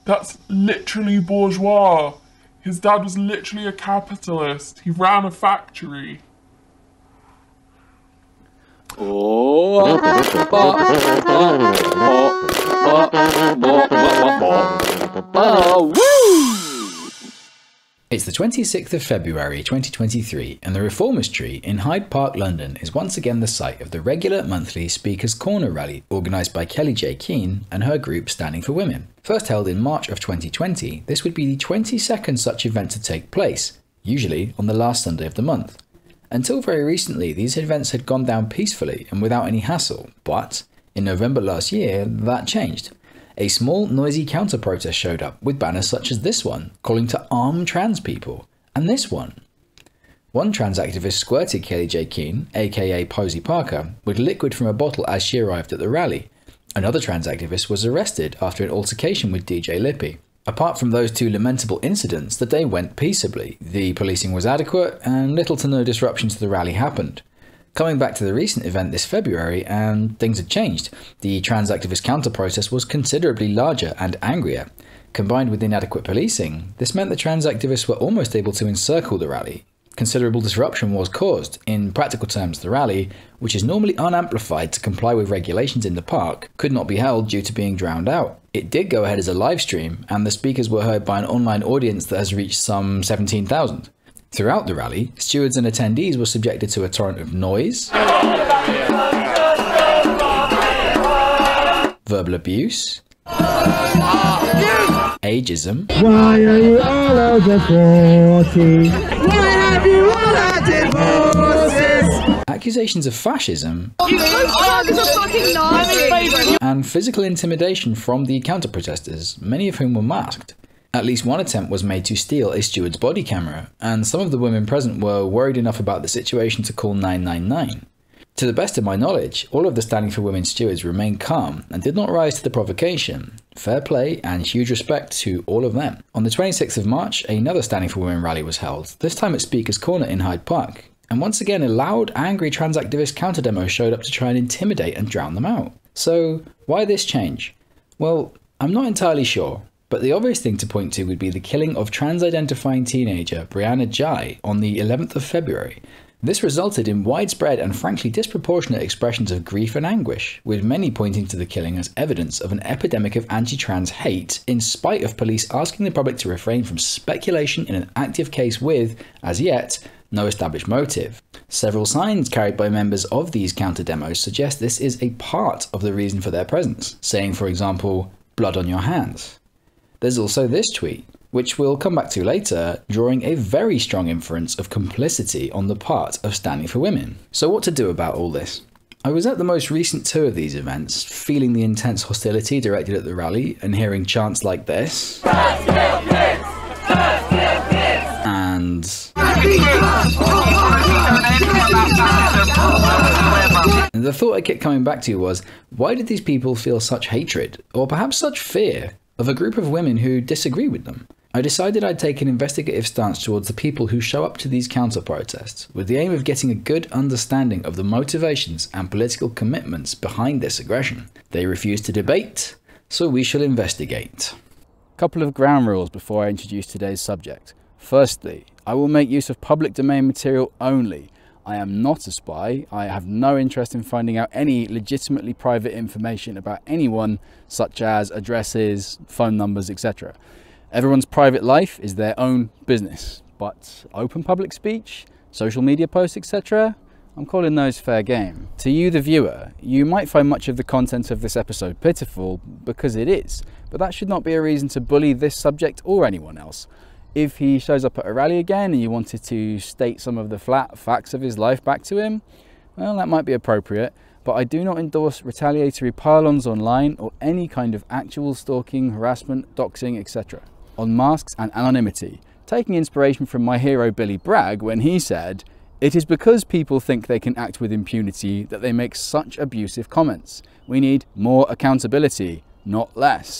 That's literally bourgeois. His dad was literally a capitalist. He ran a factory. Oh. It's the 26th of February 2023 and the Reformistry in Hyde Park, London is once again the site of the regular monthly Speaker's Corner rally organised by Kelly J. Keane and her group Standing for Women. First held in March of 2020, this would be the 22nd such event to take place, usually on the last Sunday of the month. Until very recently, these events had gone down peacefully and without any hassle, but in November last year, that changed. A small, noisy counter-protest showed up with banners such as this one, calling to arm trans people, and this one. One trans activist squirted Kelly J. Keane, aka Posey Parker, with liquid from a bottle as she arrived at the rally. Another trans activist was arrested after an altercation with DJ Lippy. Apart from those two lamentable incidents, the day went peaceably. The policing was adequate, and little to no disruption to the rally happened. Coming back to the recent event this February, and things had changed. The trans activist counter-protest was considerably larger and angrier. Combined with inadequate policing, this meant the trans activists were almost able to encircle the rally. Considerable disruption was caused. In practical terms, the rally, which is normally unamplified to comply with regulations in the park, could not be held due to being drowned out. It did go ahead as a live stream, and the speakers were heard by an online audience that has reached some 17,000. Throughout the rally, stewards and attendees were subjected to a torrent of noise, verbal abuse, ageism, why are you all over 40? Why have you all had divorces? accusations of fascism, You fucking nasty. and physical intimidation from the counter-protesters, many of whom were masked. At least one attempt was made to steal a steward's body camera, and some of the women present were worried enough about the situation to call 999. To the best of my knowledge, all of the Standing for Women stewards remained calm and did not rise to the provocation. Fair play and huge respect to all of them. On the 26th of March, another Standing for Women rally was held, this time at Speaker's Corner in Hyde Park. And once again, a loud, angry trans activist counter-demo showed up to try and intimidate and drown them out. So, why this change? Well, I'm not entirely sure. But the obvious thing to point to would be the killing of trans-identifying teenager Brianna Jai on the 11th of February. This resulted in widespread and frankly disproportionate expressions of grief and anguish, with many pointing to the killing as evidence of an epidemic of anti-trans hate, in spite of police asking the public to refrain from speculation in an active case with, as yet, no established motive. Several signs carried by members of these counter-demos suggest this is a part of the reason for their presence, saying, for example, "blood on your hands." There's also this tweet, which we'll come back to later, drawing a very strong inference of complicity on the part of Standing for Women. So what to do about all this? I was at the most recent two of these events, feeling the intense hostility directed at the rally and hearing chants like this. And the thought I kept coming back to was, why did these people feel such hatred, or perhaps such fear, of a group of women who disagree with them? I decided I'd take an investigative stance towards the people who show up to these counter-protests, with the aim of getting a good understanding of the motivations and political commitments behind this aggression. They refuse to debate, so we shall investigate. Couple of ground rules before I introduce today's subject. Firstly, I will make use of public domain material only. I am not a spy. I have no interest in finding out any legitimately private information about anyone, such as addresses, phone numbers, etc. Everyone's private life is their own business, but open public speech, social media posts, etc., I'm calling those fair game. To you, the viewer, you might find much of the content of this episode pitiful, because it is, but that should not be a reason to bully this subject or anyone else. If he shows up at a rally again and you wanted to state some of the flat facts of his life back to him, well, that might be appropriate, but I do not endorse retaliatory pile-ons online or any kind of actual stalking, harassment, doxing, etc. On masks and anonymity, taking inspiration from my hero Billy Bragg when he said, "It is because people think they can act with impunity that they make such abusive comments. We need more accountability, not less."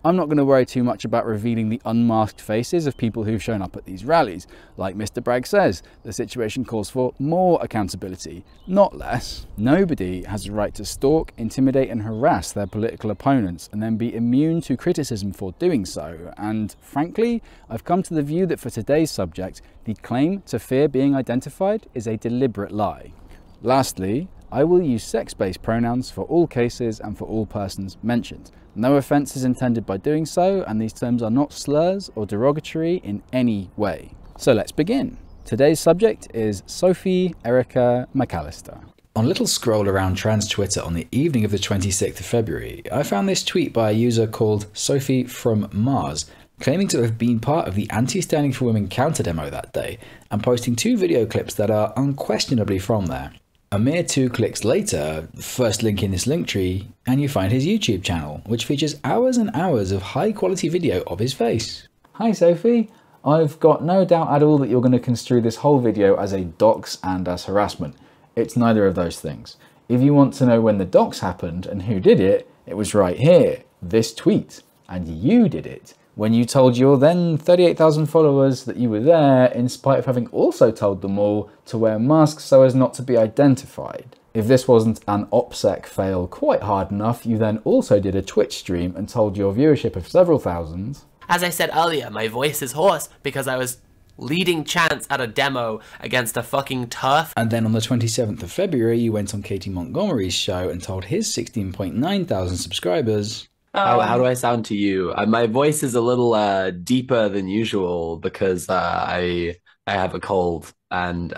I'm not going to worry too much about revealing the unmasked faces of people who've shown up at these rallies. Like Mr. Bragg says, the situation calls for more accountability, not less. Nobody has the right to stalk, intimidate and harass their political opponents and then be immune to criticism for doing so. And frankly, I've come to the view that for today's subject, the claim to fear being identified is a deliberate lie. Lastly, I will use sex-based pronouns for all cases and for all persons mentioned. No offence is intended by doing so, and these terms are not slurs or derogatory in any way. So let's begin. Today's subject is Sophie Erica McAllister. On a little scroll around trans Twitter on the evening of the 26th of February, I found this tweet by a user called Sophie from Mars, claiming to have been part of the anti-Standing for Women counter demo that day, and posting 2 video clips that are unquestionably from there. A mere 2 clicks later, first link in this link tree, and you find his YouTube channel, which features hours and hours of high quality video of his face. Hi Sophie, I've got no doubt at all that you're going to construe this whole video as a dox and as harassment. It's neither of those things. If you want to know when the dox happened and who did it, it was right here, this tweet, and you did it. When you told your then 38,000 followers that you were there, in spite of having also told them all to wear masks so as not to be identified. If this wasn't an OPSEC fail quite hard enough, you then also did a Twitch stream and told your viewership of several thousands. As I said earlier, my voice is hoarse because I was leading chants at a demo against a fucking turf. And then on the 27th of February, you went on Katie Montgomery's show and told his 16.9 thousand subscribers, How do I sound to you? My voice is a little deeper than usual because I have a cold, and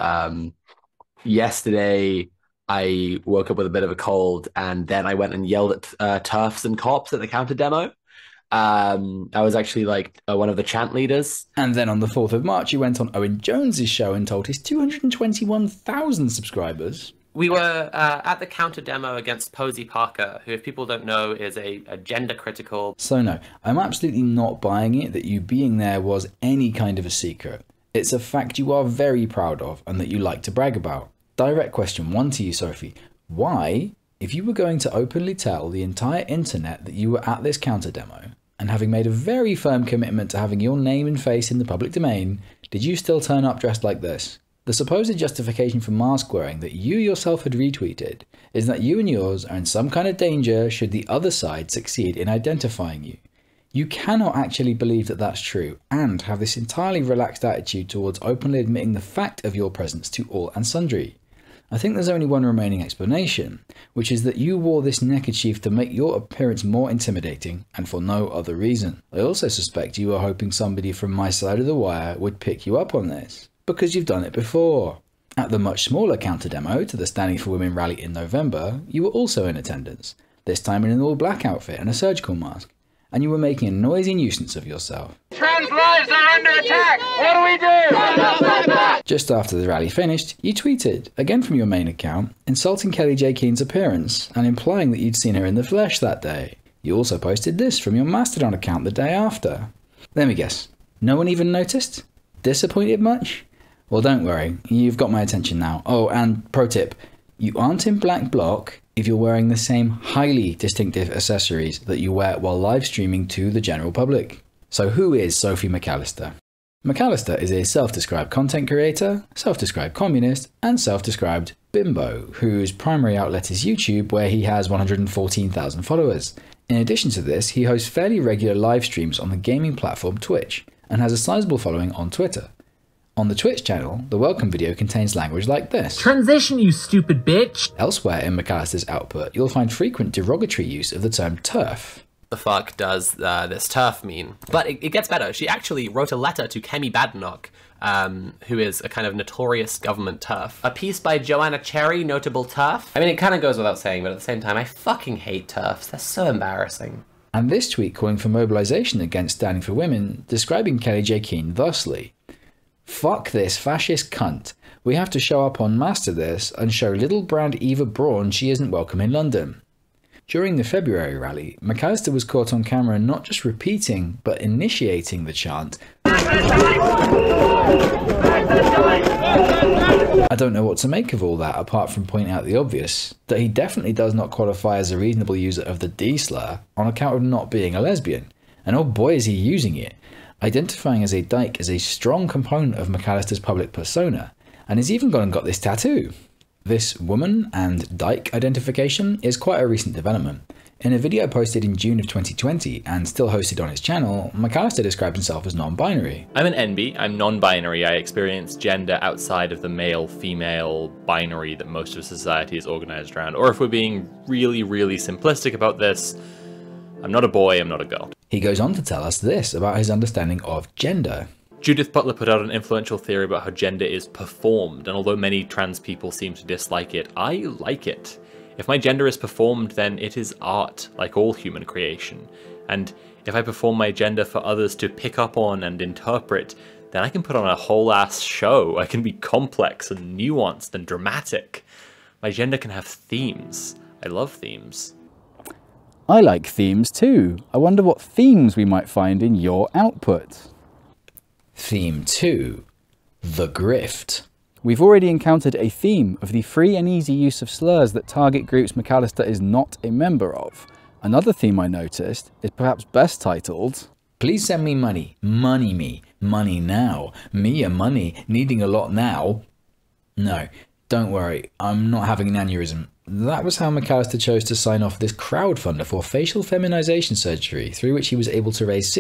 yesterday I woke up with a bit of a cold, and then I went and yelled at turfs and cops at the counter demo. I was actually like one of the chant leaders. And then on the 4th of March, you went on Owen Jones's show and told his 221,000 subscribers. We were at the counter demo against Posey Parker, who, if people don't know, is a gender critical. So no, I'm absolutely not buying it that you being there was any kind of a secret. It's a fact you are very proud of and that you like to brag about. Direct question 1 to you, Sophie. Why, if you were going to openly tell the entire internet that you were at this counter demo, and having made a very firm commitment to having your name and face in the public domain, did you still turn up dressed like this? The supposed justification for mask wearing that you yourself had retweeted is that you and yours are in some kind of danger should the other side succeed in identifying you. You cannot actually believe that that's true and have this entirely relaxed attitude towards openly admitting the fact of your presence to all and sundry. I think there's only one remaining explanation, which is that you wore this neckerchief to make your appearance more intimidating and for no other reason. I also suspect you were hoping somebody from my side of the wire would pick you up on this, because you've done it before. At the much smaller counter demo to the Standing for Women rally in November, you were also in attendance, this time in an all-black outfit and a surgical mask, and you were making a noisy nuisance of yourself. Trans lives are under attack! What do we do? Just after the rally finished, you tweeted, again from your main account, insulting Kelly J. Keen's appearance and implying that you'd seen her in the flesh that day. You also posted this from your Mastodon account the day after. Let me guess, no one even noticed? Disappointed much? Well, don't worry, you've got my attention now. Oh, and pro tip, you aren't in black bloc if you're wearing the same highly distinctive accessories that you wear while live streaming to the general public. So who is Sophie McAllister? McAllister is a self-described content creator, self-described communist, and self-described bimbo, whose primary outlet is YouTube, where he has 114,000 followers. In addition to this, he hosts fairly regular live streams on the gaming platform Twitch, and has a sizable following on Twitter. On the Twitch channel, the welcome video contains language like this. Transition, you stupid bitch! Elsewhere in McAllister's output, you'll find frequent derogatory use of the term TERF. The fuck does this turf mean? But it gets better. She actually wrote a letter to Kemi Badenoch, who is a kind of notorious government turf. A piece by Joanna Cherry, notable turf. I mean, it kind of goes without saying, but at the same time, I fucking hate turfs. They're so embarrassing. And this tweet calling for mobilisation against Standing for Women, describing Kelly J. Keen thusly. Fuck this fascist cunt. We have to show up en masse to this and show little brand Eva Braun she isn't welcome in London. During the February rally, McAllister was caught on camera not just repeating, but initiating the chant. I don't know what to make of all that apart from pointing out the obvious, that he definitely does not qualify as a reasonable user of the D slur on account of not being a lesbian, And oh boy is he using it, identifying as a dyke is a strong component of McAllister's public persona, and he's even gone and got this tattoo. This woman and dyke identification is quite a recent development. In a video posted in June of 2020 and still hosted on his channel, McAllister describes himself as non-binary. I'm an NB, I'm non-binary. I experience gender outside of the male-female binary that most of society is organized around. Or if we're being really, really simplistic about this, I'm not a boy, I'm not a girl. He goes on to tell us this about his understanding of gender. Judith Butler put out an influential theory about how gender is performed, and although many trans people seem to dislike it, I like it. If my gender is performed, then it is art, like all human creation. And if I perform my gender for others to pick up on and interpret, then I can put on a whole-ass show. I can be complex and nuanced and dramatic. My gender can have themes. I love themes. I like themes too. I wonder what themes we might find in your output. Theme 2. The grift. We've already encountered a theme of the free and easy use of slurs that target groups McAllister is not a member of. Another theme I noticed is perhaps best titled, Please send me money. Money me. Money now. Me a money. Needing a lot now. No, don't worry. I'm not having an aneurysm. That was how McAllister chose to sign off this crowdfunder for facial feminization surgery, through which he was able to raise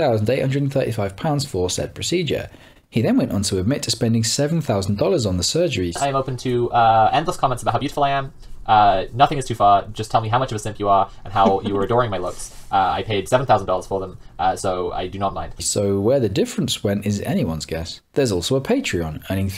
£16,835 for said procedure. He then went on to admit to spending $7,000 on the surgeries. I am open to endless comments about how beautiful I am. Nothing is too far. Just tell me how much of a simp you are and how you were adoring my looks. I paid $7,000 for them, so I do not mind. So where the difference went is anyone's guess. There's also a Patreon, earning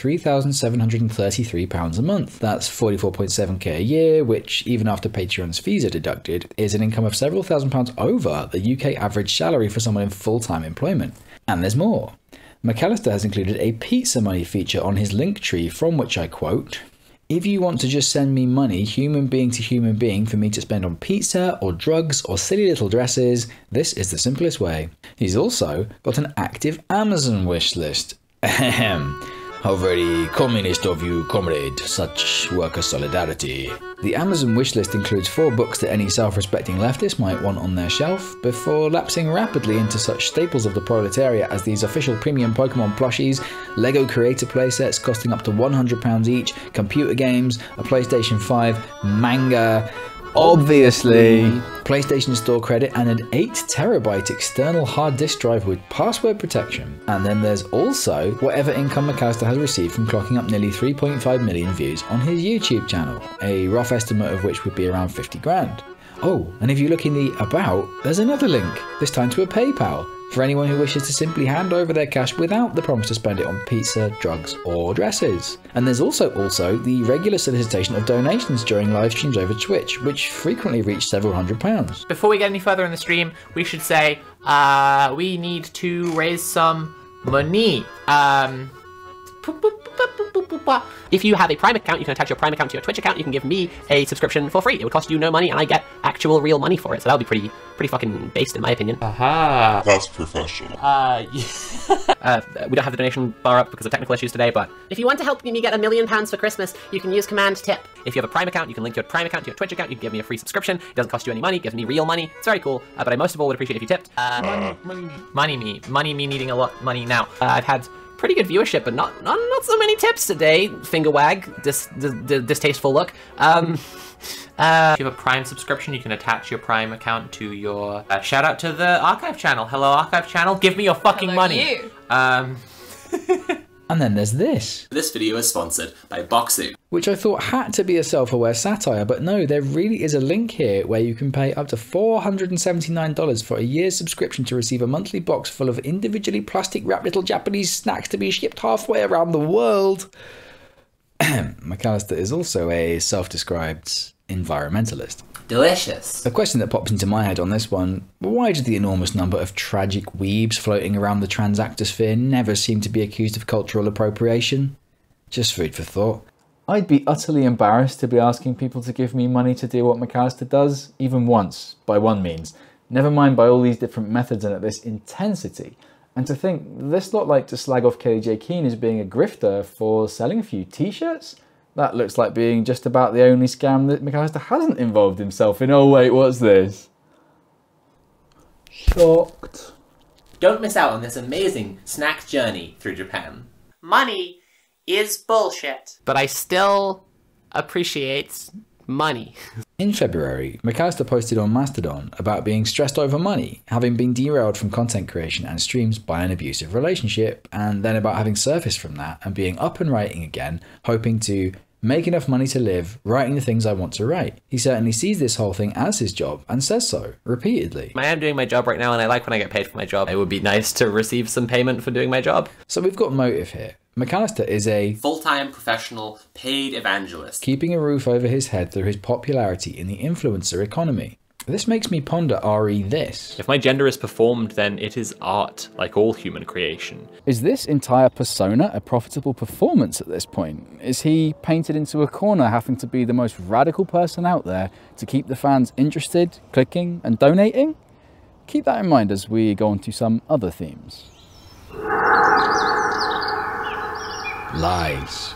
£3,733 a month. That's 44.7k a year, which, even after Patreon's fees are deducted, is an income of several £1,000s over the UK average salary for someone in full-time employment. And there's more. McAllister has included a pizza money feature on his link tree, from which I quote, If you want to just send me money, human being to human being, for me to spend on pizza or drugs or silly little dresses, this is the simplest way. He's also got an active Amazon wish list. Ahem. How very communist of you, comrade. Such worker solidarity. The Amazon wishlist includes 4 books that any self-respecting leftist might want on their shelf, before lapsing rapidly into such staples of the proletariat as these official premium Pokemon plushies, Lego creator playsets costing up to £100 each, computer games, a PlayStation 5, manga, obviously, PlayStation Store credit, and an 8TB external hard disk drive with password protection. And then there's also whatever income McAllister has received from clocking up nearly 3.5 million views on his YouTube channel, a rough estimate of which would be around 50 grand. Oh, and if you look in the About, there's another link, this time to a PayPal, for anyone who wishes to simply hand over their cash without the promise to spend it on pizza, drugs, or dresses. And there's also the regular solicitation of donations during live streams over Twitch, which frequently reach several £100s. Before we get any further in the stream, we should say, we need to raise some money. If you have a Prime account, you can attach your Prime account to your Twitch account. You can give me a subscription for free. It would cost you no money, and I get actual real money for it. So that would be pretty fucking based, in my opinion. Aha. That's professional. We don't have the donation bar up because of technical issues today, but if you want to help me get £1 million for Christmas, you can use Command Tip. If you have a Prime account, you can link your Prime account to your Twitch account. You can give me a free subscription. It doesn't cost you any money. It gives me real money. It's very cool. But I most of all would appreciate if you tipped. Money me needing a lot of money now. I've had pretty good viewership, but not so many tips today. Finger wag, distasteful look. If you have a Prime subscription, you can attach your Prime account to your shout out to the archive channel. Hello, archive channel. Give me your fucking money. And then there's this. This video is sponsored by Boxu, which I thought had to be a self-aware satire, but no, there really is a link here where you can pay up to $479 for a year's subscription to receive a monthly box full of individually plastic-wrapped little Japanese snacks to be shipped halfway around the world. McAllister is also a self-described environmentalist. delicious. A question that pops into my head on this one: why do the enormous number of tragic weebs floating around the transactosphere never seem to be accused of cultural appropriation? Just food for thought. I'd be utterly embarrassed to be asking people to give me money to do what McAllister does, even once, by one means. Never mind by all these different methods and at this intensity. And to think this lot like to slag off KJ Keane as being a grifter for selling a few t-shirts? That looks like being just about the only scam that McAllister hasn't involved himself in. Oh wait, what's this? Shocked. Don't miss out on this amazing snack journey through Japan. Money is bullshit. But I still appreciate money. In February, McAllister posted on Mastodon about being stressed over money, having been derailed from content creation and streams by an abusive relationship, and then about having surfaced from that and being up and writing again, hoping to make enough money to live, writing the things I want to write. He certainly sees this whole thing as his job and says so, repeatedly. I am doing my job right now and I like when I get paid for my job. It would be nice to receive some payment for doing my job. So we've got motive here. McAllister is a full-time professional paid evangelist, keeping a roof over his head through his popularity in the influencer economy. This makes me ponder RE this. If my gender is performed, then it is art, like all human creation. Is this entire persona a profitable performance at this point? Is he painted into a corner having to be the most radical person out there to keep the fans interested, clicking and donating? Keep that in mind as we go on to some other themes. Lies.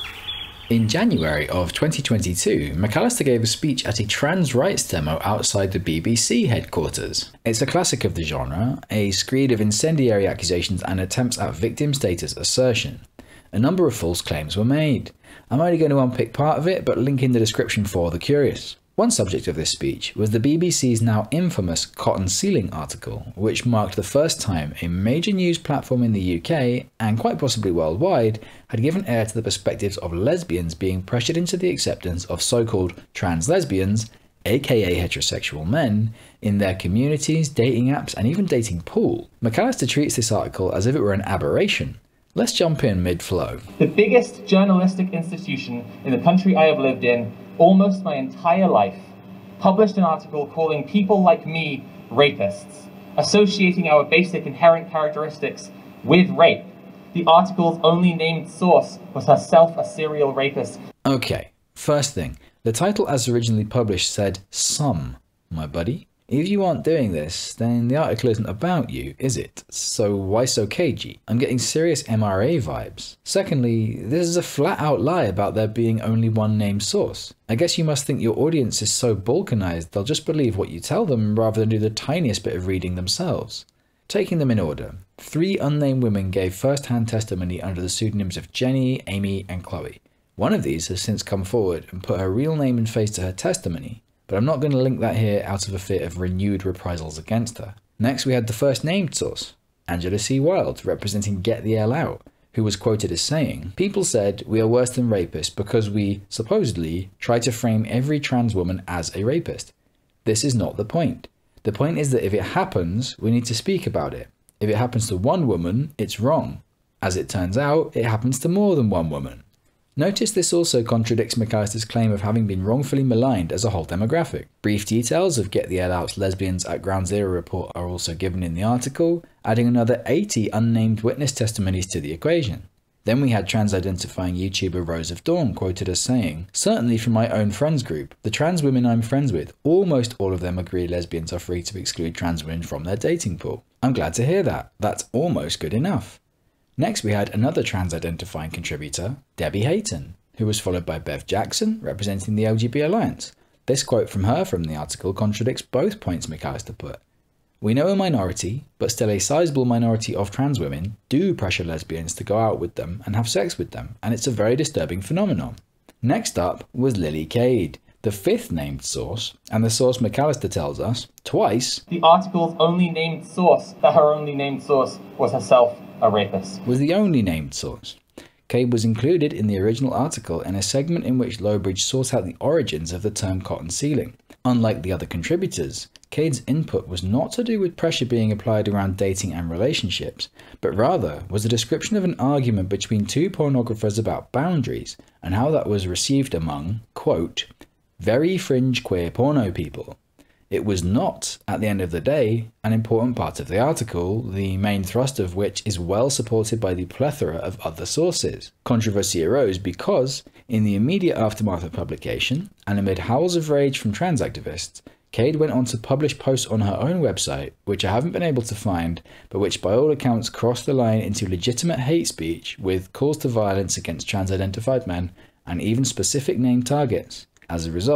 In January of 2022, McAllister gave a speech at a trans rights demo outside the BBC headquarters. It's a classic of the genre, a screed of incendiary accusations and attempts at victim status assertion. A number of false claims were made. I'm only going to unpick part of it, but link in the description for the curious. One subject of this speech was the BBC's now infamous cotton ceiling article, which marked the first time a major news platform in the UK, and quite possibly worldwide, had given air to the perspectives of lesbians being pressured into the acceptance of so-called trans lesbians, aka heterosexual men, in their communities, dating apps, and even dating pool. McAllister treats this article as if it were an aberration. Let's jump in mid-flow. The biggest journalistic institution in the country I have lived in almost my entire life published an article calling people like me rapists, associating our basic inherent characteristics with rape. The article's only named source was herself a serial rapist. Okay, first thing, the title as originally published said some, my buddy. If you aren't doing this, then the article isn't about you, is it? So why so cagey? I'm getting serious MRA vibes. Secondly, this is a flat out lie about there being only one named source. I guess you must think your audience is so balkanized they'll just believe what you tell them rather than do the tiniest bit of reading themselves. Taking them in order, 3 unnamed women gave first-hand testimony under the pseudonyms of Jenny, Amy and Chloe. One of these has since come forward and put her real name and face to her testimony, but I'm not going to link that here out of a fear of renewed reprisals against her. Next we had the first named source, Angela C. Wilde, representing Get the L Out, who was quoted as saying, "People said we are worse than rapists because we, supposedly, try to frame every trans woman as a rapist. This is not the point. The point is that if it happens, we need to speak about it. If it happens to one woman, it's wrong. As it turns out, it happens to more than one woman." Notice this also contradicts McAllister's claim of having been wrongfully maligned as a whole demographic. Brief details of Get the L Out's lesbians at Ground Zero report are also given in the article, adding another 80 unnamed witness testimonies to the equation. Then we had trans-identifying YouTuber Rose of Dawn quoted as saying, "Certainly from my own friends group, the trans women I'm friends with, almost all of them agree lesbians are free to exclude trans women from their dating pool. I'm glad to hear that. That's almost good enough." Next we had another trans-identifying contributor, Debbie Hayton, who was followed by Bev Jackson, representing the LGB Alliance. This quote from her from the article contradicts both points McAllister put. "We know a minority, but still a sizable minority of trans women, do pressure lesbians to go out with them and have sex with them, and it's a very disturbing phenomenon." Next up was Lily Cade, the 5th named source, and the source McAllister tells us, twice, the article's only named source, that her only named source was herself a rapist. Was the only named source. Cade was included in the original article in a segment in which Lowbridge sought out the origins of the term cotton ceiling. Unlike the other contributors, Cade's input was not to do with pressure being applied around dating and relationships, but rather was a description of an argument between 2 pornographers about boundaries and how that was received among, quote, "very fringe queer porno people." It was not, at the end of the day, an important part of the article, the main thrust of which is well supported by the plethora of other sources. Controversy arose because, in the immediate aftermath of publication, and amid howls of rage from trans activists, Cade went on to publish posts on her own website, which I haven't been able to find, but which by all accounts crossed the line into legitimate hate speech with calls to violence against trans-identified men and even specific named targets. As a result,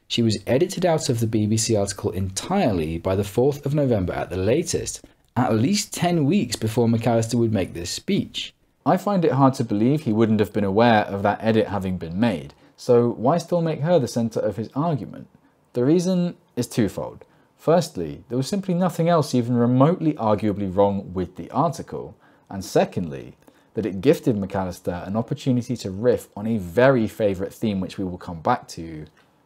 She was edited out of the BBC article entirely by the 4th of November at the latest, at least 10 weeks before McAllister would make this speech. I find it hard to believe he wouldn't have been aware of that edit having been made, so why still make her the centre of his argument? The reason is twofold. Firstly, there was simply nothing else even remotely arguably wrong with the article, and secondly, that it gifted McAllister an opportunity to riff on a very favourite theme which we will come back to: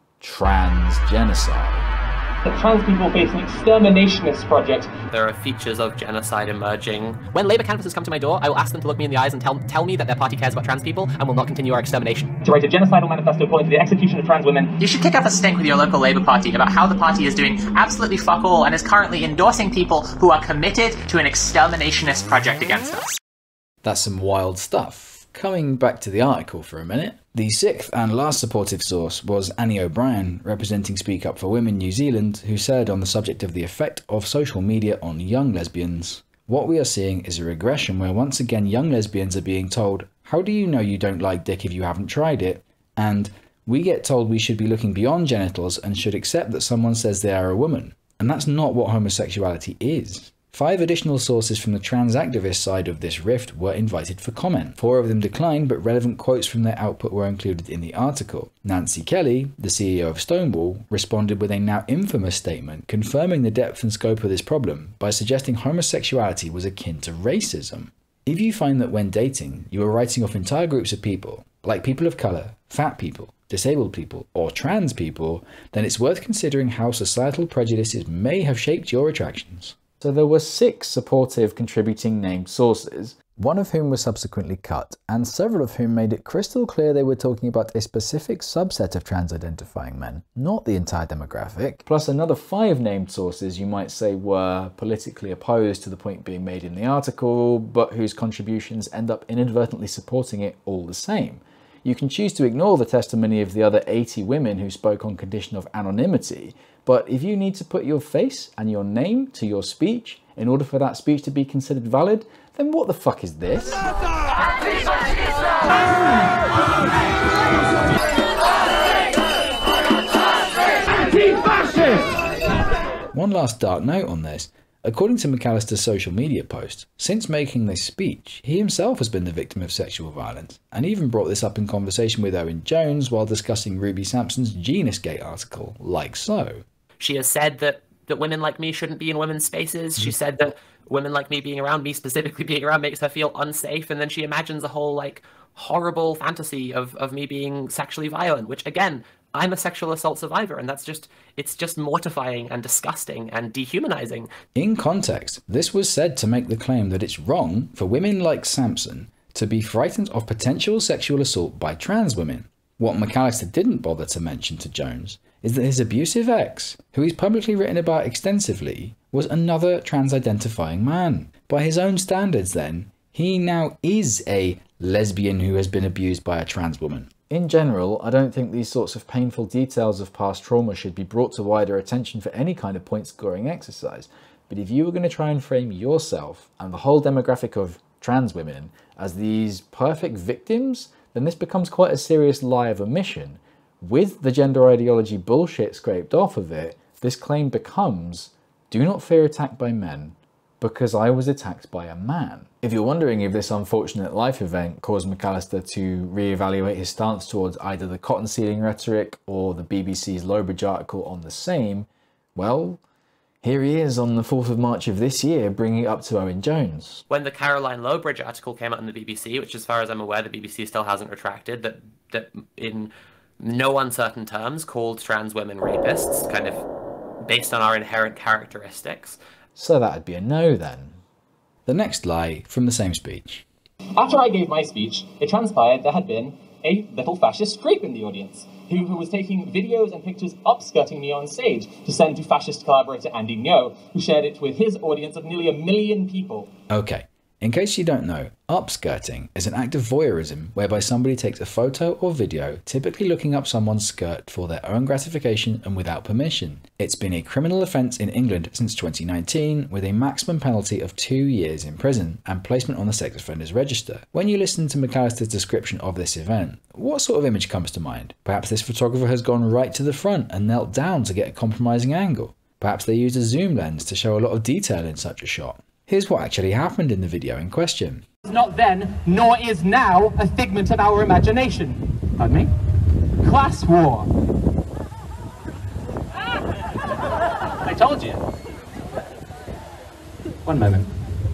trans genocide. That trans people face an exterminationist project. There are features of genocide emerging. When Labour canvassers come to my door, I will ask them to look me in the eyes and tell me that their party cares about trans people and will not continue our extermination. To write a genocidal manifesto calling for the execution of trans women. You should kick up a stink with your local Labour Party about how the party is doing absolutely fuck all and is currently endorsing people who are committed to an exterminationist project against us. That's some wild stuff. Coming back to the article for a minute, the 6th and last supportive source was Annie O'Brien, representing Speak Up for Women New Zealand, who said on the subject of the effect of social media on young lesbians, "What we are seeing is a regression where once again young lesbians are being told, 'How do you know you don't like dick if you haven't tried it?' And we get told we should be looking beyond genitals and should accept that someone says they are a woman. And that's not what homosexuality is." 5 additional sources from the trans activist side of this rift were invited for comment. 4 of them declined, but relevant quotes from their output were included in the article. Nancy Kelly, the CEO of Stonewall, responded with a now infamous statement confirming the depth and scope of this problem by suggesting homosexuality was akin to racism. If you find that when dating, you are writing off entire groups of people, like people of colour, fat people, disabled people, or trans people, then it's worth considering how societal prejudices may have shaped your attractions. So there were 6 supportive contributing named sources, one of whom was subsequently cut, and several of whom made it crystal clear they were talking about a specific subset of trans-identifying men, not the entire demographic, plus another 5 named sources you might say were politically opposed to the point being made in the article, but whose contributions end up inadvertently supporting it all the same. You can choose to ignore the testimony of the other 80 women who spoke on condition of anonymity, but if you need to put your face and your name to your speech in order for that speech to be considered valid, then what the fuck is this? One last dark note on this. According to McAllister's social media post, since making this speech, he himself has been the victim of sexual violence, and even brought this up in conversation with Owen Jones while discussing Ruby Sampson's Jenisgate article, like so. She has said that women like me shouldn't be in women's spaces. She said that women like me being around me, specifically being around, makes her feel unsafe, and then she imagines a whole, like, horrible fantasy of me being sexually violent, which, again, I'm a sexual assault survivor, and it's just mortifying and disgusting and dehumanizing. In context, this was said to make the claim that it's wrong for women like Sampson to be frightened of potential sexual assault by trans women. What McAllister didn't bother to mention to Jones is that his abusive ex, who he's publicly written about extensively, was another trans-identifying man. By his own standards then, he now is a lesbian who has been abused by a trans woman. In general, I don't think these sorts of painful details of past trauma should be brought to wider attention for any kind of point-scoring exercise, but if you were going to try and frame yourself and the whole demographic of trans women as these perfect victims, then this becomes quite a serious lie of omission. With the gender ideology bullshit scraped off of it, this claim becomes, do not fear attack by men, because I was attacked by a man. If you're wondering if this unfortunate life event caused McAllister to reevaluate his stance towards either the cotton ceiling rhetoric or the BBC's Lowbridge article on the same, well, here he is on the 4th of March of this year, bringing it up to Owen Jones. When the Caroline Lowbridge article came out in the BBC, which as far as I'm aware the BBC still hasn't retracted, that in no uncertain terms called trans women rapists, kind of based on our inherent characteristics. So that'd be a no then. The next lie from the same speech. After I gave my speech, it transpired there had been a little fascist creep in the audience, who was taking videos and pictures upskirting me on stage to send to fascist collaborator Andy Ngo, who shared it with his audience of nearly 1 million people. Okay, In case you don't know, upskirting is an act of voyeurism whereby somebody takes a photo or video, typically looking up someone's skirt for their own gratification and without permission. It's been a criminal offence in England since 2019, with a maximum penalty of 2 years in prison and placement on the sex offenders register. When you listen to McAllister's description of this event, what sort of image comes to mind? Perhaps this photographer has gone right to the front and knelt down to get a compromising angle. Perhaps they used a zoom lens to show a lot of detail in such a shot. Here's what actually happened in the video in question. Not then, nor is now, a figment of our imagination. Pardon me? Class war. I told you. One moment.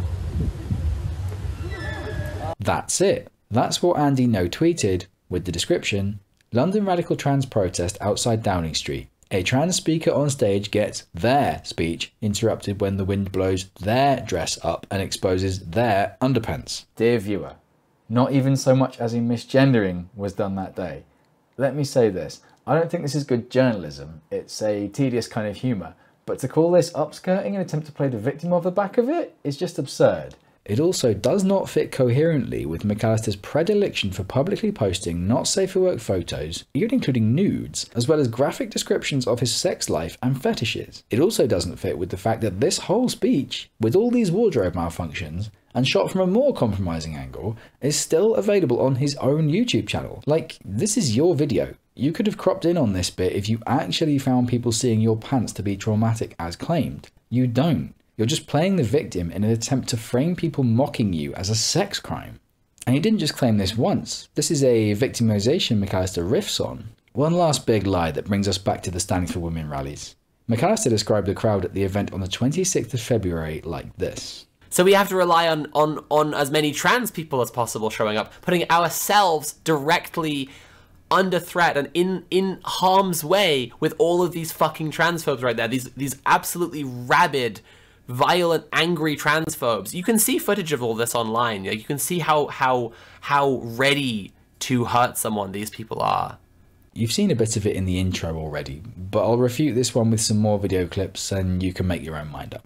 That's it. That's what Andy No tweeted with the description: London radical trans protest outside Downing Street. A trans speaker on stage gets their speech interrupted when the wind blows their dress up and exposes their underpants. Dear viewer, not even so much as a misgendering was done that day. Let me say this, I don't think this is good journalism, it's a tedious kind of humour, but to call this upskirting and attempt to play the victim of the back of it is just absurd. It also does not fit coherently with McAllister's predilection for publicly posting not safe for work photos, even including nudes, as well as graphic descriptions of his sex life and fetishes. It also doesn't fit with the fact that this whole speech, with all these wardrobe malfunctions, and shot from a more compromising angle, is still available on his own YouTube channel. Like, this is your video. You could have cropped in on this bit if you actually found people seeing your pants to be traumatic as claimed. You don't. You're just playing the victim in an attempt to frame people mocking you as a sex crime. And he didn't just claim this once. This is a victimization McAllister riffs on. One last big lie that brings us back to the Standing for Women rallies. McAllister described the crowd at the event on the 26th of February like this. So we have to rely on as many trans people as possible showing up, putting ourselves directly under threat and in harm's way with all of these fucking transphobes right there. These absolutely rabid, violent, angry transphobes. You can see footage of all this online. You can see how ready to hurt someone these people are. You've seen a bit of it in the intro already, but I'll refute this one with some more video clips and you can make your own mind up.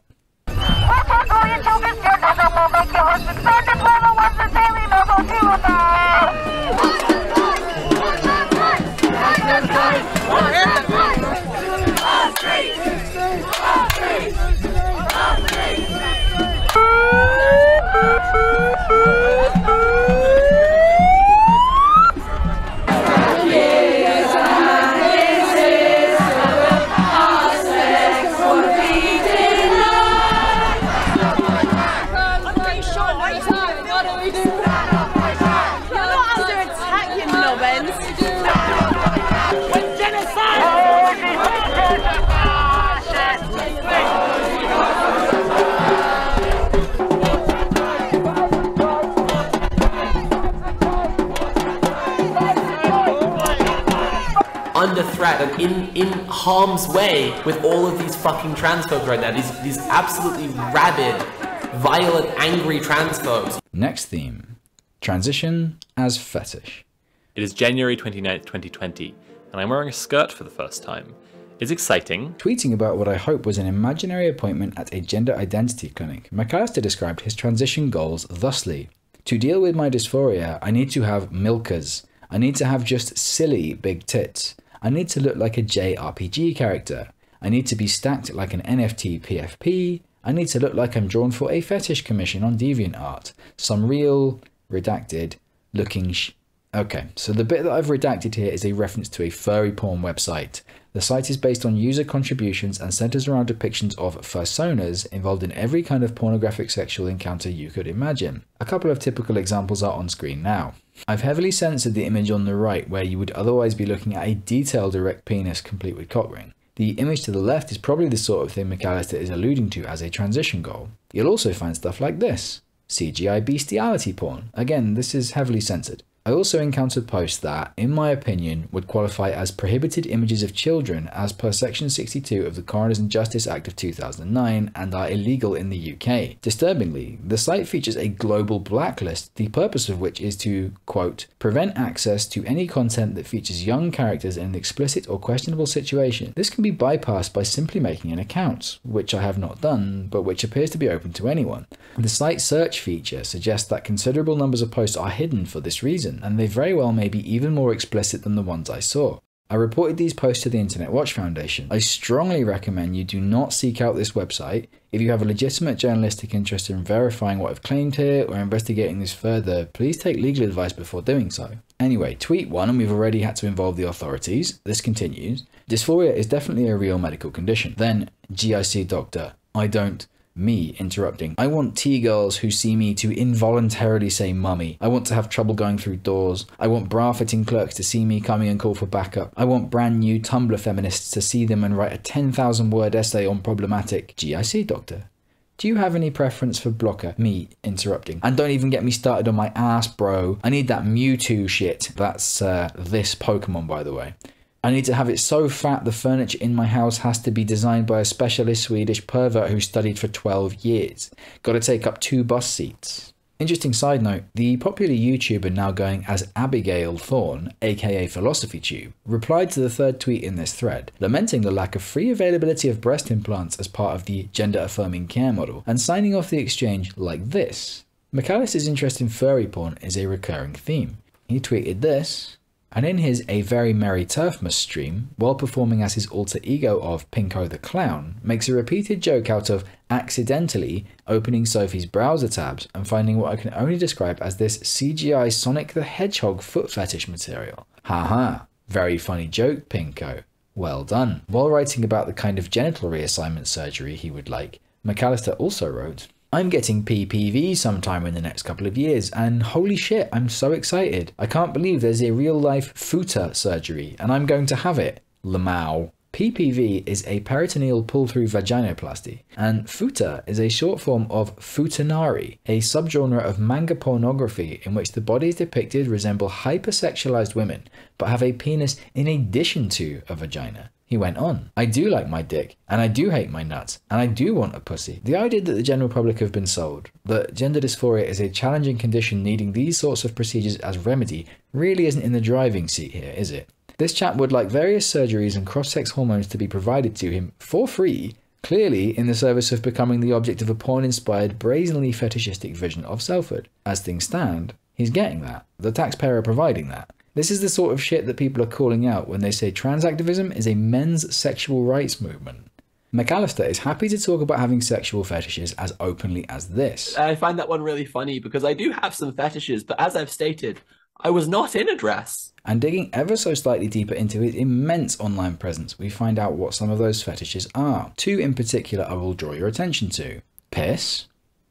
Under threat and in harm's way with all of these fucking transphobes right there. These absolutely rabid, violent, angry transphobes. Next theme. Transition as fetish. It is January 29th, 2020, and I'm wearing a skirt for the first time. It's exciting. Tweeting about what I hope was an imaginary appointment at a gender identity clinic, McAllister described his transition goals thusly. To deal with my dysphoria, I need to have milkers. I need to have just silly big tits. I need to look like a JRPG character. I need to be stacked like an NFT PFP. I need to look like I'm drawn for a fetish commission on DeviantArt. Some real, redacted, looking Okay, so the bit that I've redacted here is a reference to a furry porn website. The site is based on user contributions and centers around depictions of fursonas involved in every kind of pornographic sexual encounter you could imagine. A couple of typical examples are on screen now. I've heavily censored the image on the right where you would otherwise be looking at a detailed erect penis complete with cock ring. The image to the left is probably the sort of thing McAllister is alluding to as a transition goal. You'll also find stuff like this. CGI bestiality porn. Again, this is heavily censored. I also encountered posts that, in my opinion, would qualify as prohibited images of children as per Section 62 of the Coroners and Justice Act of 2009 and are illegal in the UK. Disturbingly, the site features a global blacklist, the purpose of which is to, quote, prevent access to any content that features young characters in an explicit or questionable situation. This can be bypassed by simply making an account, which I have not done, but which appears to be open to anyone. The site search feature suggests that considerable numbers of posts are hidden for this reason, and they very well may be even more explicit than the ones I saw. I reported these posts to the Internet Watch Foundation. I strongly recommend you do not seek out this website. If you have a legitimate journalistic interest in verifying what I've claimed here or investigating this further, please take legal advice before doing so. Anyway, tweet 1, and we've already had to involve the authorities. This continues. Dysphoria is definitely a real medical condition. Then, GIC doctor. I don't. Me interrupting. I want T-girls who see me to involuntarily say mummy. I want to have trouble going through doors. I want bra-fitting clerks to see me coming and call for backup. I want brand new Tumblr feminists to see them and write a 10,000-word essay on problematic. GIC doctor. Do you have any preference for blocker? Me interrupting. And don't even get me started on my ass, bro. I need that Mewtwo shit. That's this Pokemon, by the way. I need to have it so fat the furniture in my house has to be designed by a specialist Swedish pervert who studied for 12 years. Gotta take up 2 bus seats. Interesting side note, the popular YouTuber now going as Abigail Thorne, aka PhilosophyTube, replied to the third tweet in this thread, lamenting the lack of free availability of breast implants as part of the gender-affirming care model, and signing off the exchange like this. McAllister's interest in furry porn is a recurring theme. He tweeted this, and in his A Very Merry Turfmas stream, while performing as his alter ego of Pinko the Clown, makes a repeated joke out of accidentally opening Sophie's browser tabs and finding what I can only describe as this CGI Sonic the Hedgehog foot fetish material. Haha, very funny joke, Pinko. Well done. While writing about the kind of genital reassignment surgery he would like, McAllister also wrote, I'm getting PPV sometime in the next couple of years, and holy shit, I'm so excited. I can't believe there's a real-life FUTA surgery, and I'm going to have it. Lamau. PPV is a peritoneal pull-through vaginoplasty, and FUTA is a short form of futanari, a subgenre of manga pornography in which the bodies depicted resemble hypersexualized women, but have a penis in addition to a vagina. He went on, I do like my dick, and I do hate my nuts, and I do want a pussy. The idea that the general public have been sold, that gender dysphoria is a challenging condition needing these sorts of procedures as remedy, really isn't in the driving seat here, is it? This chap would like various surgeries and cross-sex hormones to be provided to him for free, clearly in the service of becoming the object of a porn-inspired, brazenly fetishistic vision of selfhood. As things stand, he's getting that. The taxpayer are providing that. This is the sort of shit that people are calling out when they say trans activism is a men's sexual rights movement. McAllister is happy to talk about having sexual fetishes as openly as this. I find that one really funny because I do have some fetishes, but as I've stated, I was not in a dress. And digging ever so slightly deeper into his immense online presence, we find out what some of those fetishes are. 2 in particular I will draw your attention to. Piss,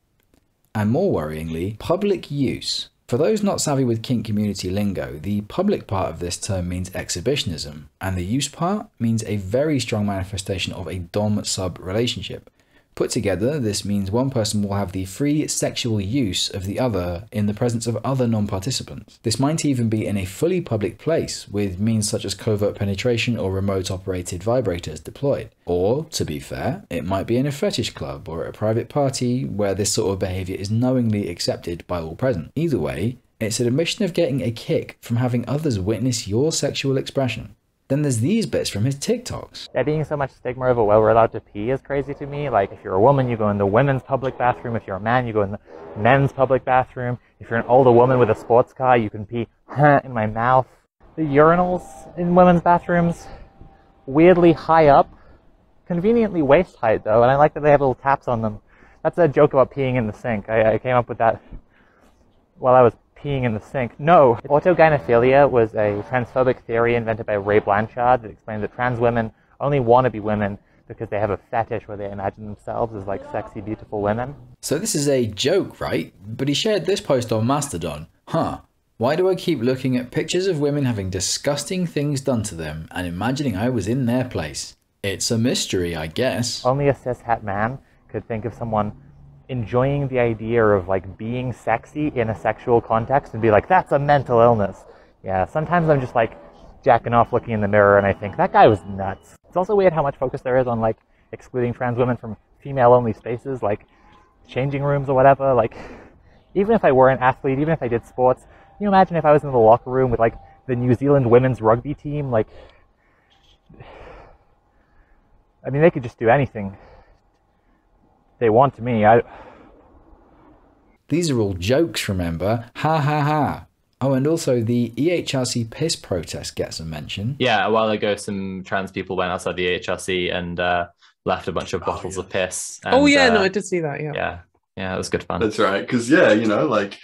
and more worryingly, public use. For those not savvy with kink community lingo, the public part of this term means exhibitionism, and the use part means a very strong manifestation of a dom-sub relationship. Put together, this means one person will have the free sexual use of the other in the presence of other non-participants. This might even be in a fully public place, with means such as covert penetration or remote-operated vibrators deployed. Or, to be fair, it might be in a fetish club or at a private party where this sort of behaviour is knowingly accepted by all present. Either way, it's an admission of getting a kick from having others witness your sexual expression. Then there's these bits from his TikToks. There being so much stigma over where we're allowed to pee is crazy to me. Like, if you're a woman, you go in the women's public bathroom. If you're a man, you go in the men's public bathroom. If you're an older woman with a sports car, you can pee in my mouth. The urinals in women's bathrooms, weirdly high up. Conveniently waist height, though, and I like that they have little taps on them. That's a joke about peeing in the sink. I came up with that while I was peeing in the sink. No. Autogynephilia was a transphobic theory invented by Ray Blanchard that explained that trans women only want to be women because they have a fetish where they imagine themselves as like sexy, beautiful women. So this is a joke, right? But he shared this post on Mastodon. Why do I keep looking at pictures of women having disgusting things done to them and imagining I was in their place? It's a mystery, I guess. Only a cishet man could think of someone enjoying the idea of like being sexy in a sexual context and be like, that's a mental illness. Yeah, sometimes I'm just like jacking off looking in the mirror and I think that guy was nuts. It's also weird how much focus there is on like excluding trans women from female only spaces, like changing rooms or whatever. Like, even if I were an athlete, even if I did sports, can you imagine if I was in the locker room with like the New Zealand women's rugby team? Like, I mean, they could just do anything they want to me. These are all jokes, remember? Ha ha ha. Oh, and also the EHRC piss protest gets a mention. Yeah, a while ago, some trans people went outside the EHRC and left a bunch of bottles of piss. And, oh yeah, no, I did see that. Yeah, yeah, it was good fun. That's right, because yeah, you know, like.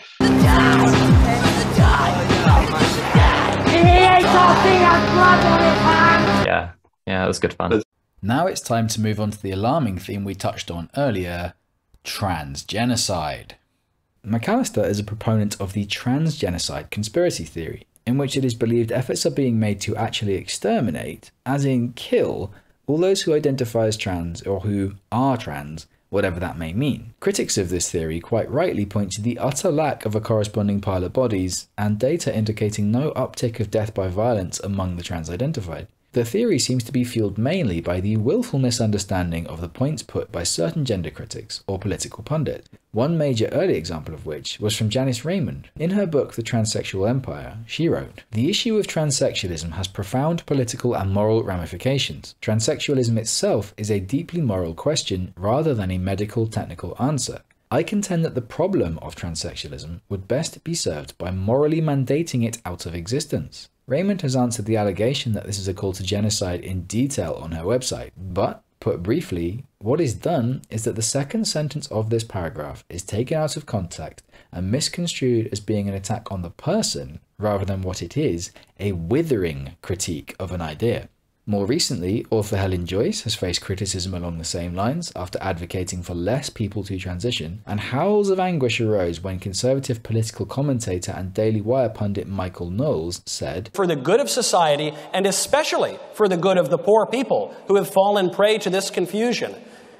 Yeah, it was good fun. Now it's time to move on to the alarming theme we touched on earlier, trans genocide. McAllister is a proponent of the trans genocide conspiracy theory, in which it is believed efforts are being made to actually exterminate, as in kill, all those who identify as trans or who are trans, whatever that may mean. Critics of this theory quite rightly point to the utter lack of a corresponding pile of bodies and data indicating no uptick of death by violence among the trans-identified. The theory seems to be fueled mainly by the willful misunderstanding of the points put by certain gender critics or political pundits, one major early example of which was from Janice Raymond. In her book The Transsexual Empire, she wrote, "The issue of transsexualism has profound political and moral ramifications. Transsexualism itself is a deeply moral question rather than a medical technical answer. I contend that the problem of transsexualism would best be served by morally mandating it out of existence." Raymond has answered the allegation that this is a call to genocide in detail on her website, but, put briefly, what is done is that the second sentence of this paragraph is taken out of context and misconstrued as being an attack on the person, rather than what it is, a withering critique of an idea. More recently, author Helen Joyce has faced criticism along the same lines after advocating for less people to transition, and howls of anguish arose when conservative political commentator and Daily Wire pundit Michael Knowles said, "For the good of society, and especially for the good of the poor people who have fallen prey to this confusion,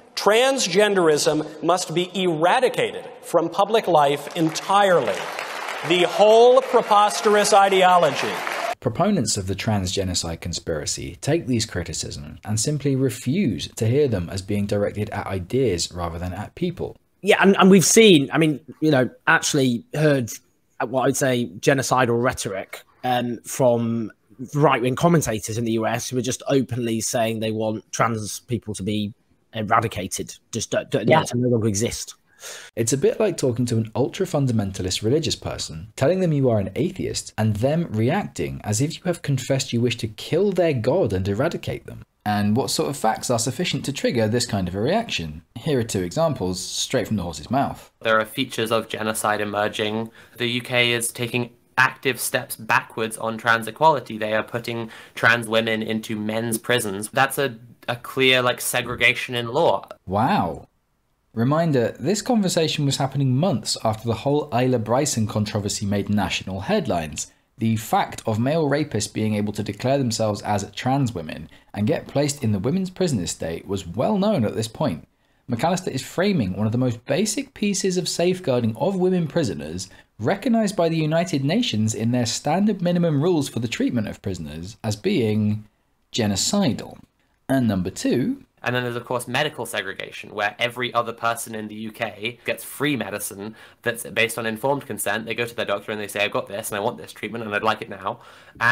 transgenderism must be eradicated from public life entirely. The whole preposterous ideology." Proponents of the trans genocide conspiracy take these criticisms and simply refuse to hear them as being directed at ideas rather than at people. Yeah, and we've seen, I mean, you know, actually heard what I would say genocidal rhetoric from right-wing commentators in the US who are just openly saying they want trans people to be eradicated, just to no longer exist. It's a bit like talking to an ultra-fundamentalist religious person, telling them you are an atheist, and them reacting as if you have confessed you wish to kill their god and eradicate them. And what sort of facts are sufficient to trigger this kind of a reaction? Here are two examples, straight from the horse's mouth. There are features of genocide emerging. The UK is taking active steps backwards on trans equality. They are putting trans women into men's prisons. That's a clear, like, segregation in law. Wow. Reminder, this conversation was happening months after the whole Isla Bryson controversy made national headlines. The fact of male rapists being able to declare themselves as trans women and get placed in the women's prison estate was well known at this point. McAllister is framing one of the most basic pieces of safeguarding of women prisoners, recognised by the United Nations in their standard minimum rules for the treatment of prisoners, as being genocidal. And number two... And then there's, of course, medical segregation, where every other person in the UK gets free medicine that's based on informed consent. They go to their doctor and they say, I've got this and I want this treatment and I'd like it now.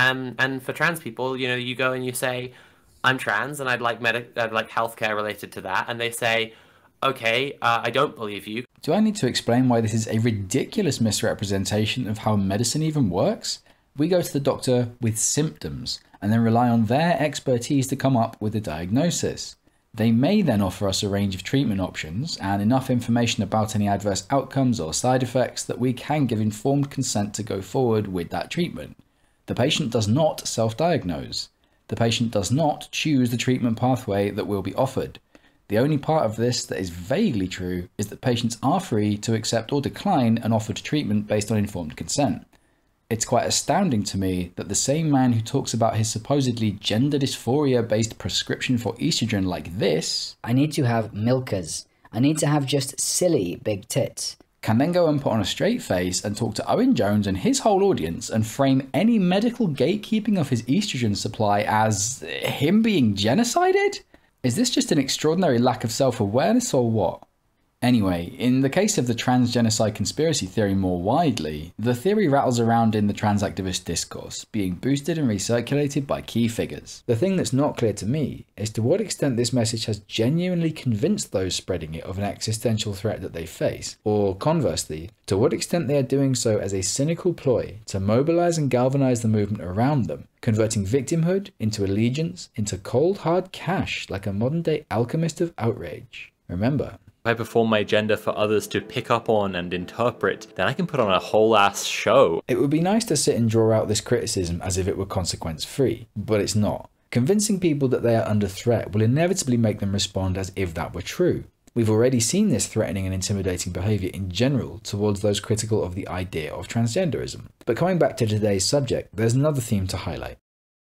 And for trans people, you know, you go and you say, I'm trans and I'd like healthcare related to that. And they say, okay, I don't believe you. Do I need to explain why this is a ridiculous misrepresentation of how medicine even works? We go to the doctor with symptoms and then rely on their expertise to come up with a diagnosis. They may then offer us a range of treatment options and enough information about any adverse outcomes or side effects that we can give informed consent to go forward with that treatment. The patient does not self-diagnose. The patient does not choose the treatment pathway that will be offered. The only part of this that is vaguely true is that patients are free to accept or decline an offered treatment based on informed consent. It's quite astounding to me that the same man who talks about his supposedly gender dysphoria based prescription for estrogen like this... I need to have milkers. I need to have just silly big tits. Can then go and put on a straight face and talk to Owen Jones and his whole audience and frame any medical gatekeeping of his estrogen supply as him being genocided? Is this just an extraordinary lack of self-awareness or what? Anyway, in the case of the trans genocide conspiracy theory more widely, the theory rattles around in the trans activist discourse, being boosted and recirculated by key figures. The thing that's not clear to me is to what extent this message has genuinely convinced those spreading it of an existential threat that they face, or conversely, to what extent they are doing so as a cynical ploy to mobilize and galvanize the movement around them, converting victimhood into allegiance into cold hard cash like a modern day alchemist of outrage. Remember, if I perform my gender for others to pick up on and interpret, then I can put on a whole ass show. It would be nice to sit and draw out this criticism as if it were consequence free, but it's not. Convincing people that they are under threat will inevitably make them respond as if that were true. We've already seen this threatening and intimidating behaviour in general towards those critical of the idea of transgenderism. But coming back to today's subject, there's another theme to highlight.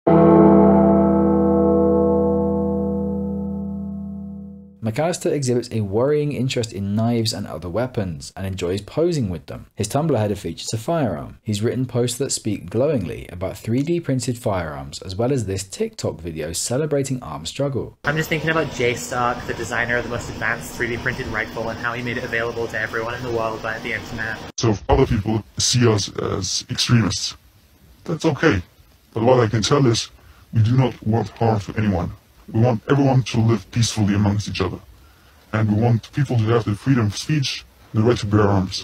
McAllister exhibits a worrying interest in knives and other weapons, and enjoys posing with them. His Tumblr header features a firearm. He's written posts that speak glowingly about 3D printed firearms, as well as this TikTok video celebrating armed struggle. I'm just thinking about Jay Stark, the designer of the most advanced 3D printed rifle, and how he made it available to everyone in the world via the internet. So if other people see us as extremists, that's okay. But what I can tell is, we do not want harm to anyone. We want everyone to live peacefully amongst each other. And we want people to have the freedom of speech, the right to bear arms.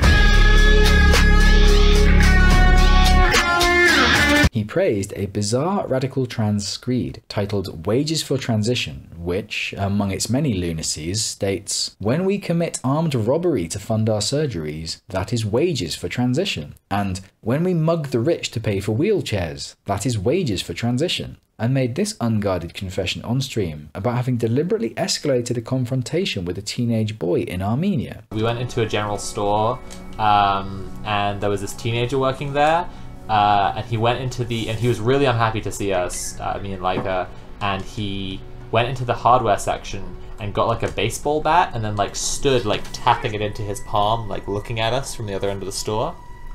He praised a bizarre radical trans screed titled Wages for Transition, which, among its many lunacies, states, "When we commit armed robbery to fund our surgeries, that is wages for transition. And when we mug the rich to pay for wheelchairs, that is wages for transition." And made this unguarded confession on stream about having deliberately escalated a confrontation with a teenage boy in Armenia. We went into a general store and there was this teenager working there and he went into and he was really unhappy to see us, me and Leica, and he went into the hardware section and got like a baseball bat and then like stood like tapping it into his palm, like looking at us from the other end of the store,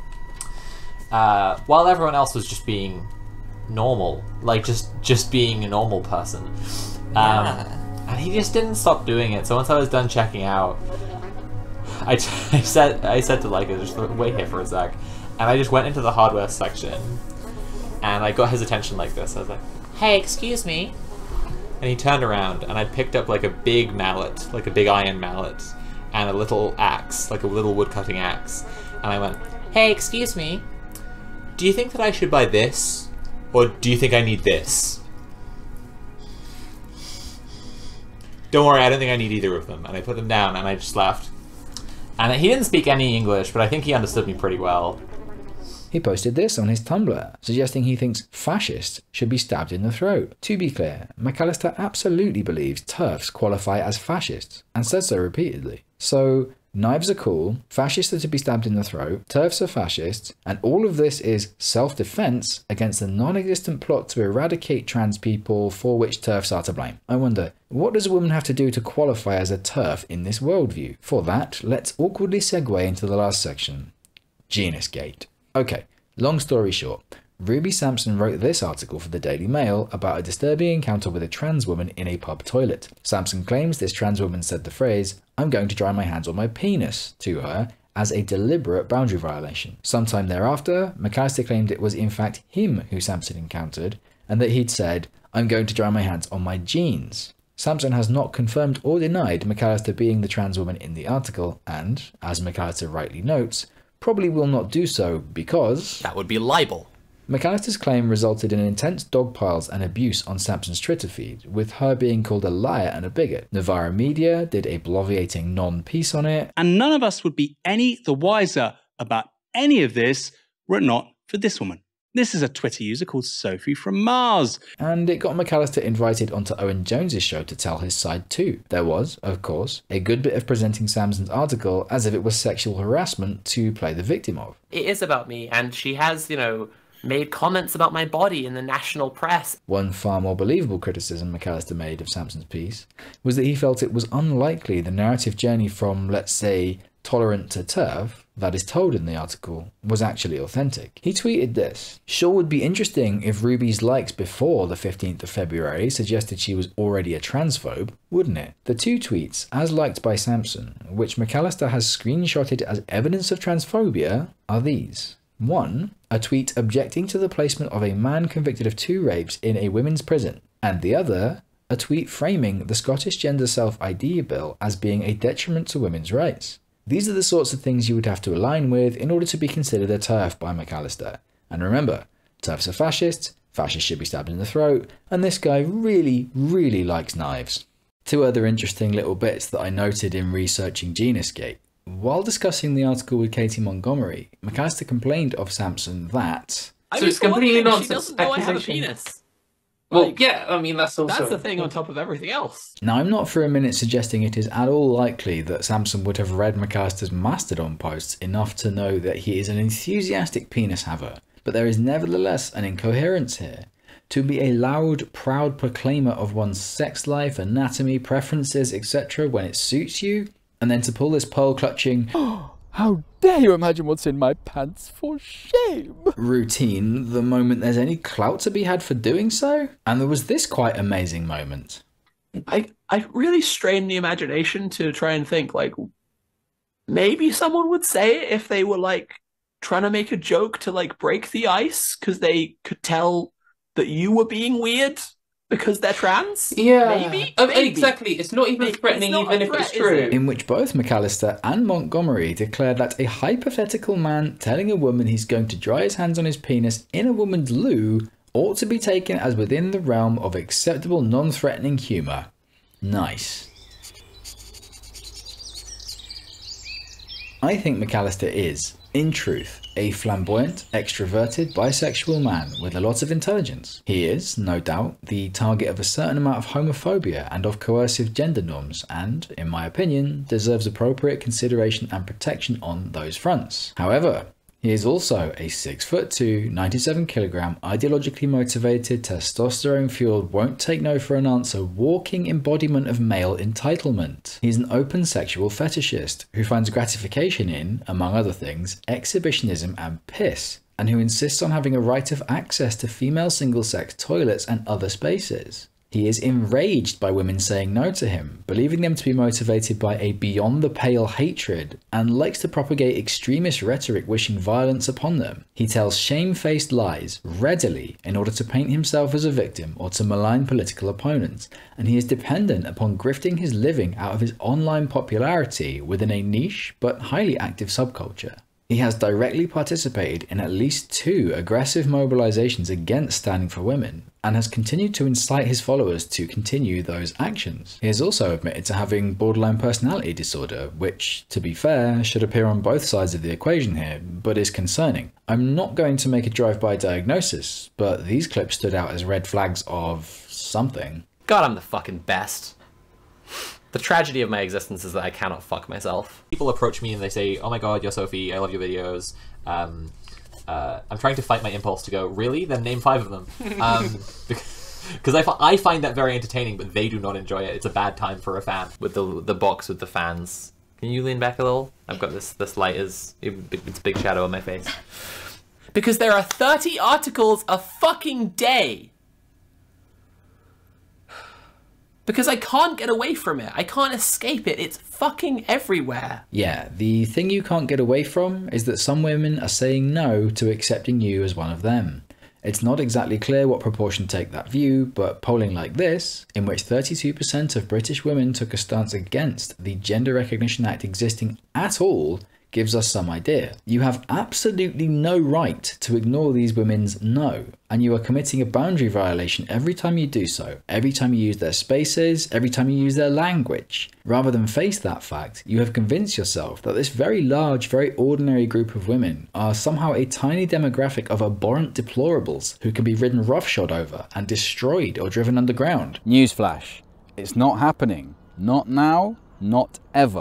while everyone else was just being normal, like just being a normal person. And he just didn't stop doing it. So once I was done checking out, I said to Leica, just wait here for a sec, and I just went into the hardware section and I got his attention like this. I was like, "Hey, excuse me," and he turned around and I picked up like a big mallet, like a big iron mallet, and a little axe, like a little wood cutting axe, and I went, "Hey, excuse me, do you think that I should buy this? Or do you think I need this?" "Don't worry, I don't think I need either of them." And I put them down and I just laughed. And he didn't speak any English, but I think he understood me pretty well. He posted this on his Tumblr, suggesting he thinks fascists should be stabbed in the throat. To be clear, McAllister absolutely believes TERFs qualify as fascists, and says so repeatedly. So, knives are cool, fascists are to be stabbed in the throat, TERFs are fascists, and all of this is self-defense against the non-existent plot to eradicate trans people for which TERFs are to blame. I wonder, what does a woman have to do to qualify as a TERF in this worldview? For that, let's awkwardly segue into the last section. Jenisgate. Okay, long story short, Ruby Sampson wrote this article for the Daily Mail about a disturbing encounter with a trans woman in a pub toilet. Sampson claims this trans woman said the phrase, "I'm going to dry my hands on my penis," to her as a deliberate boundary violation. Sometime thereafter, McAllister claimed it was in fact him who Sampson encountered, and that he'd said, "I'm going to dry my hands on my jeans." Sampson has not confirmed or denied McAllister being the trans woman in the article, and, as McAllister rightly notes, probably will not do so because that would be libel. McAllister's claim resulted in intense dogpiles and abuse on Sampson's Twitter feed, with her being called a liar and a bigot. Novara Media did a bloviating non-piece on it. And none of us would be any the wiser about any of this were it not for this woman. This is a Twitter user called Sophie from Mars. And it got McAllister invited onto Owen Jones's show to tell his side too. There was, of course, a good bit of presenting Sampson's article as if it was sexual harassment to play the victim of. It is about me, and she has, you know, made comments about my body in the national press. One far more believable criticism McAllister made of Sampson's piece was that he felt it was unlikely the narrative journey from, let's say, tolerant to TERF that is told in the article was actually authentic. He tweeted this: "Sure would be interesting if Ruby's likes before the 15th of February suggested she was already a transphobe, wouldn't it?" The two tweets, as liked by Sampson, which McAllister has screenshotted as evidence of transphobia, are these. 1. A tweet objecting to the placement of a man convicted of 2 rapes in a women's prison, and the other, a tweet framing the Scottish Gender Self-ID Bill as being a detriment to women's rights. These are the sorts of things you would have to align with in order to be considered a TERF by McAllister. And remember, TERFs are fascists, fascists should be stabbed in the throat, and this guy really, really likes knives. 2 other interesting little bits that I noted in researching Jenisgate. While discussing the article with Katie Montgomery, McAllister complained of Sampson that... So it's completely nonsense. She doesn't know I have a penis. Well, yeah, I mean, that's also... That's the thing on top of everything else. Now, I'm not for a minute suggesting it is at all likely that Sampson would have read McAllister's Mastodon posts enough to know that he is an enthusiastic penis haver, but there is nevertheless an incoherence here. To be a loud, proud proclaimer of one's sex life, anatomy, preferences, etc. when it suits you, and then to pull this pearl-clutching "How dare you imagine what's in my pants, for shame!" routine the moment there's any clout to be had for doing so. And there was this quite amazing moment. I really strained the imagination to try and think, like, maybe someone would say it if they were, like, trying to make a joke to, like, break the ice, because they could tell that you were being weird because they're trans? Yeah. Maybe? Exactly. It's not even threatening, even if it's true. In which both McAllister and Montgomery declared that a hypothetical man telling a woman he's going to dry his hands on his penis in a woman's loo ought to be taken as within the realm of acceptable non-threatening humour. Nice. I think McAllister is, in truth, a flamboyant, extroverted, bisexual man with a lot of intelligence. He is, no doubt, the target of a certain amount of homophobia and of coercive gender norms, and, in my opinion, deserves appropriate consideration and protection on those fronts. However, he is also a 6'2", 97kg, ideologically motivated, testosterone-fueled, won't take no for an answer, walking embodiment of male entitlement. He's an open sexual fetishist who finds gratification in, among other things, exhibitionism and piss, and who insists on having a right of access to female single-sex toilets and other spaces. He is enraged by women saying no to him, believing them to be motivated by a beyond-the-pale hatred, and likes to propagate extremist rhetoric wishing violence upon them. He tells shame-faced lies readily in order to paint himself as a victim or to malign political opponents, and he is dependent upon grifting his living out of his online popularity within a niche but highly active subculture. He has directly participated in at least 2 aggressive mobilizations against standing for women, and has continued to incite his followers to continue those actions. He has also admitted to having borderline personality disorder, which, to be fair, should appear on both sides of the equation here, but is concerning. I'm not going to make a drive-by diagnosis, but these clips stood out as red flags of something. God, I'm the fucking best. The tragedy of my existence is that I cannot fuck myself. People approach me and they say, "Oh my god, you're Sophie, I love your videos." I'm trying to fight my impulse to go, "Really? Then name 5 of them." Because I find that very entertaining, but they do not enjoy it. It's a bad time for a fan. With the box with the fans. Can you lean back a little? I've got this light it's a big shadow on my face. Because there are 30 articles a fucking day. Because I can't get away from it. I can't escape it. It's fucking everywhere. Yeah, the thing you can't get away from is that some women are saying no to accepting you as one of them. It's not exactly clear what proportion take that view, but polling like this, in which 32% of British women took a stance against the Gender Recognition Act existing at all, gives us some idea. You have absolutely no right to ignore these women's no, and you are committing a boundary violation every time you do so, every time you use their spaces, every time you use their language. Rather than face that fact, you have convinced yourself that this very large, very ordinary group of women are somehow a tiny demographic of abhorrent deplorables who can be ridden roughshod over and destroyed or driven underground. Newsflash. It's not happening. Not now, not ever.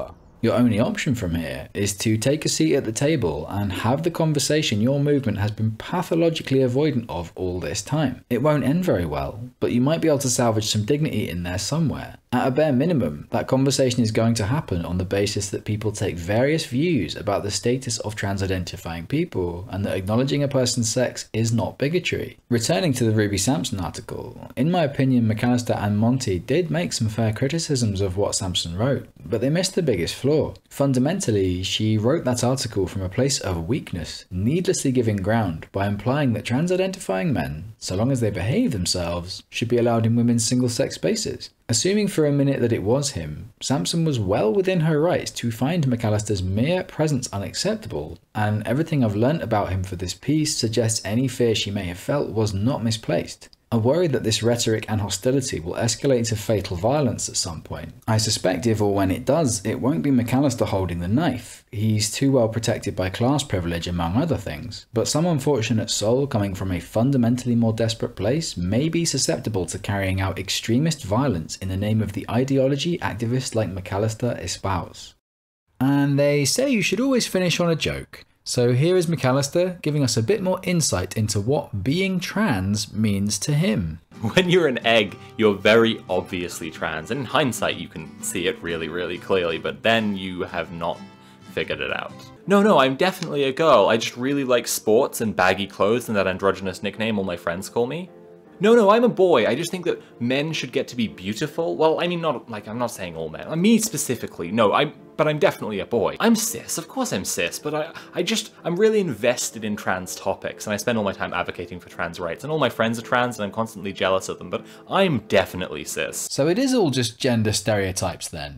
Your only option from here is to take a seat at the table and have the conversation your movement has been pathologically avoidant of all this time. It won't end very well, but you might be able to salvage some dignity in there somewhere. At a bare minimum, that conversation is going to happen on the basis that people take various views about the status of trans-identifying people, and that acknowledging a person's sex is not bigotry. Returning to the Ruby Sampson article, in my opinion, McAllister and Monty did make some fair criticisms of what Sampson wrote, but they missed the biggest flaw. Fundamentally, she wrote that article from a place of weakness, needlessly giving ground by implying that trans-identifying men, so long as they behave themselves, should be allowed in women's single-sex spaces. Assuming for a minute that it was him, Sampson was well within her rights to find McAllister's mere presence unacceptable, and everything I've learnt about him for this piece suggests any fear she may have felt was not misplaced. I worry that this rhetoric and hostility will escalate to fatal violence at some point. I suspect if or when it does, it won't be McAllister holding the knife. He's too well protected by class privilege among other things, but some unfortunate soul coming from a fundamentally more desperate place may be susceptible to carrying out extremist violence in the name of the ideology activists like McAllister espouse. And they say you should always finish on a joke. So here is McAllister giving us a bit more insight into what being trans means to him. When you're an egg, you're very obviously trans, and in hindsight you can see it really, really clearly, but then you have not figured it out. No, I'm definitely a girl. I just really like sports and baggy clothes and that androgynous nickname all my friends call me. No, I'm a boy. I just think that men should get to be beautiful. Well, I mean, I'm not saying all men. Me specifically. No, but I'm definitely a boy. I'm cis, of course I'm cis, but I'm really invested in trans topics, and I spend all my time advocating for trans rights, and all my friends are trans, and I'm constantly jealous of them, but I'm definitely cis. So it is all just gender stereotypes then?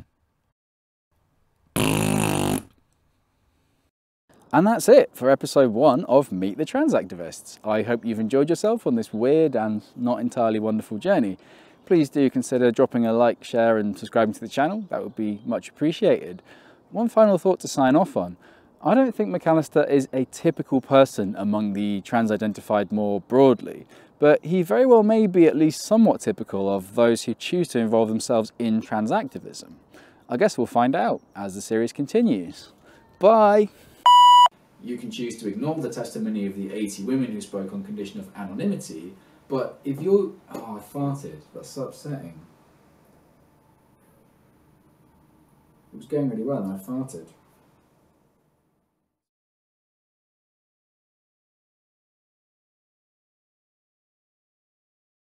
And that's it for episode 1 of Meet the Trans Activists. I hope you've enjoyed yourself on this weird and not entirely wonderful journey. Please do consider dropping a like, share and subscribing to the channel. That would be much appreciated. One final thought to sign off on. I don't think McAllister is a typical person among the trans-identified more broadly, but he very well may be at least somewhat typical of those who choose to involve themselves in trans activism. I guess we'll find out as the series continues. Bye! You can choose to ignore the testimony of the 80 women who spoke on condition of anonymity, but if you're... Oh, I farted. That's so upsetting. It was going really well and I farted.